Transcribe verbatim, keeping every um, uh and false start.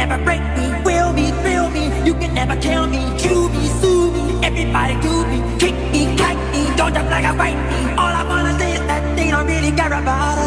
never break me. Will me, thrill me, you can never kill me. Chew me, sue me, everybody do me. Kick me, kite me, don't jump like a bite me. All I wanna say is that they don't really care about us.